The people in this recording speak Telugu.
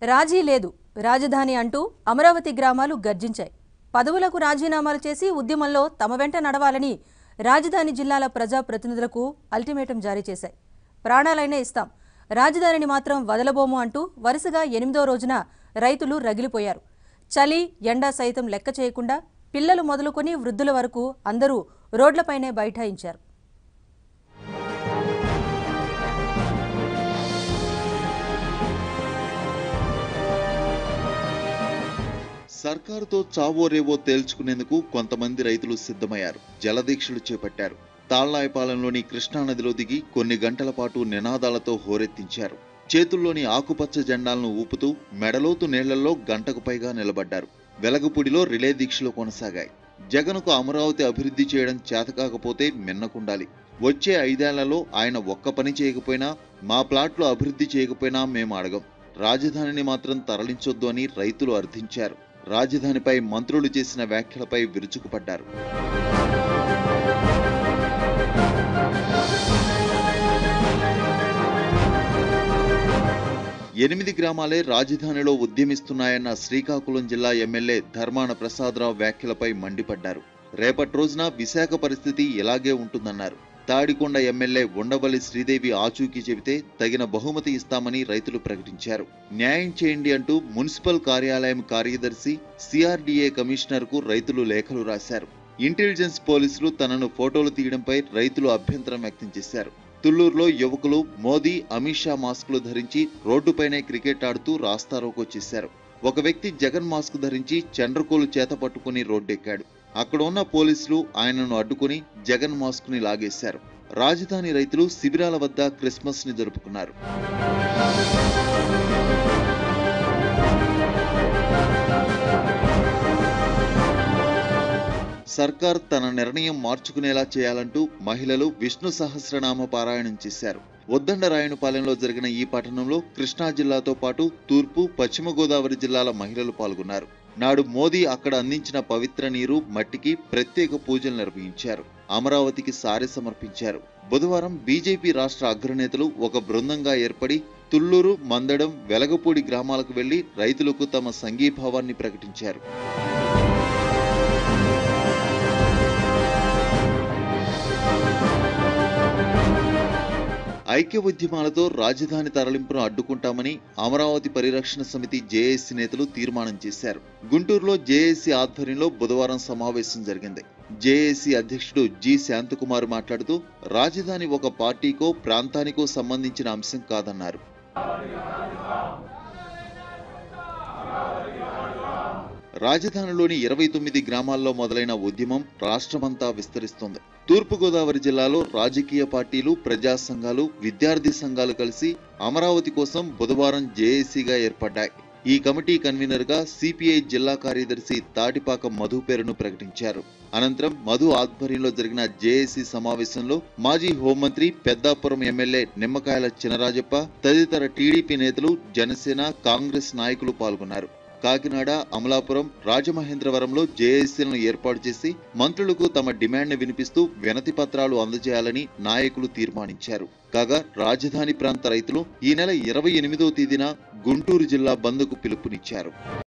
రాజీ లేదు రాజధాని అంటూ అమరావతి గ్రామాలు గర్జించాయి. పదవులకు రాజీనామాలు చేసి ఉద్యమంలో తమ వెంట నడవాలని రాజధాని జిల్లాల ప్రజా ప్రతినిధులకు అల్టిమేటం జారీ చేశాయి. ప్రాణాలైనా ఇస్తాం, రాజధానిని మాత్రం వదలబోము అంటూ వరుసగా 8వ రోజున రైతులు రగిలిపోయారు. చలి ఎండ సైతం లెక్క చేయకుండా పిల్లలు మొదలుకొని వృద్ధుల వరకు అందరూ రోడ్లపైనే బైఠాయించారు. సర్కారుతో చావో రేవో తేల్చుకునేందుకు కొంతమంది రైతులు సిద్ధమయ్యారు. జలదీక్షలు చేపట్టారు. తాళ్లాయపాలెంలోని కృష్ణానదిలో దిగి కొన్ని గంటల పాటు నినాదాలతో హోరెత్తించారు. చేతుల్లోని ఆకుపచ్చ జెండాలను ఊపుతూ మెడలోతు నీళ్లలో గంటకు పైగా నిలబడ్డారు. వెలగపూడిలో రిలే దీక్షలు కొనసాగాయి. జగన్కు అమరావతి అభివృద్ధి చేయడం చేతకాకపోతే మిన్నకుండాలి. వచ్చే 5 ఏళ్లలో ఆయన ఒక్క పని చేయకపోయినా, మా ప్లాట్లు అభివృద్ధి చేయకపోయినా మేము అడగం. రాజధానిని మాత్రం తరలించొద్దు అని రైతులు అర్థించారు. రాజధానిపై మంత్రులు చేసిన వ్యాఖ్యలపై విరుచుకుపడ్డారు. ఎనిమిది గ్రామాలే రాజధానిలో ఉద్యమిస్తున్నాయన్న శ్రీకాకుళం జిల్లా ఎమ్మెల్యే ధర్మాన ప్రసాదరావు వ్యాఖ్యలపై మండిపడ్డారు. రేపటి రోజున విశాఖ పరిస్థితి ఇలాగే ఉంటుందన్నారు. తాడికొండ ఎమ్మెల్యే ఉండవల్లి శ్రీదేవి ఆచూకీ చెబితే తగిన బహుమతి ఇస్తామని రైతులు ప్రకటించారు. న్యాయం చేయండి అంటూ మున్సిపల్ కార్యాలయం కార్యదర్శి సిఆర్డీఏ కమిషనర్కు రైతులు లేఖలు రాశారు. ఇంటెలిజెన్స్ పోలీసులు తనను ఫోటోలు తీయడంపై రైతులు అభ్యంతరం వ్యక్తం చేశారు. తుళ్లూరులో యువకులు మోదీ అమిత్ షా మాస్కులు ధరించి రోడ్డుపైనే క్రికెట్ ఆడుతూ రాస్తారోకో చేశారు. ఒక వ్యక్తి జగన్ మాస్క్ ధరించి చండ్రకోలు చేత పట్టుకుని రోడ్డెక్కాడు. అక్కడ ఉన్న పోలీసులు ఆయనను అడ్డుకుని జగన్ మాస్క్ ని లాగేశారు. రాజధాని రైతులు శిబిరాల వద్ద క్రిస్మస్ ని జరుపుకున్నారు. సర్కార్ తన నిర్ణయం మార్చుకునేలా చేయాలంటూ మహిళలు విష్ణు సహస్రనామ పారాయణం చేశారు. ఉద్దండరాయనపాలెంలో జరిగిన ఈ పట్టణంలో కృష్ణా జిల్లాతో పాటు తూర్పు, పశ్చిమ గోదావరి జిల్లాల మహిళలు పాల్గొన్నారు. నాడు మోదీ అక్కడ అందించిన పవిత్ర నీరు, మట్టికి ప్రత్యేక పూజలు నిర్వహించారు. అమరావతికి సారె సమర్పించారు. బుధవారం బీజేపీ రాష్ట్ర అగ్రనేతలు ఒక బృందంగా ఏర్పడి తుళ్లూరు, మందడం, వెలగపూడి గ్రామాలకు వెళ్లి రైతులకు తమ సంఘీభావాన్ని ప్రకటించారు. ఐక్య ఉద్యమాలతో రాజధాని తరలింపును అడ్డుకుంటామని అమరావతి పరిరక్షణ సమితి జేఏసీ నేతలు తీర్మానం చేశారు. గుంటూరులో జేఏసీ ఆధ్వర్యంలో బుధవారం సమావేశం జరిగింది. జేఏసీ అధ్యక్షుడు జి శాంతకుమార్ మాట్లాడుతూ రాజధాని ఒక పార్టీకో ప్రాంతానికో సంబంధించిన అంశం కాదన్నారు. రాజధానిలోని 29 గ్రామాల్లో మొదలైన ఉద్యమం రాష్ట్రమంతా విస్తరిస్తోంది. తూర్పుగోదావరి జిల్లాలో రాజకీయ పార్టీలు, ప్రజా సంఘాలు, విద్యార్థి సంఘాలు కలిసి అమరావతి కోసం బుధవారం జేఏసీగా ఏర్పడ్డాయి. ఈ కమిటీ కన్వీనర్ గా సిపిఐ జిల్లా కార్యదర్శి తాటిపాక మధు పేరును ప్రకటించారు. అనంతరం మధు ఆధ్వర్యంలో జరిగిన జేఏసీ సమావేశంలో మాజీ హోంమంత్రి, పెద్దాపురం ఎమ్మెల్యే నిమ్మకాయల చినరాజప్ప తదితర టీడీపీ నేతలు, జనసేన, కాంగ్రెస్ నాయకులు పాల్గొన్నారు. కాకినాడ, అమలాపురం, రాజమహేంద్రవరంలో జేఏసీలను ఏర్పాటు చేసి మంత్రులకు తమ డిమాండ్ను వినిపిస్తూ వినతి పత్రాలు అందజేయాలని నాయకులు తీర్మానించారు. కాగా రాజధాని ప్రాంత రైతులు ఈ నెల 28వ తేదీన గుంటూరు జిల్లా బంద్కు పిలుపునిచ్చారు.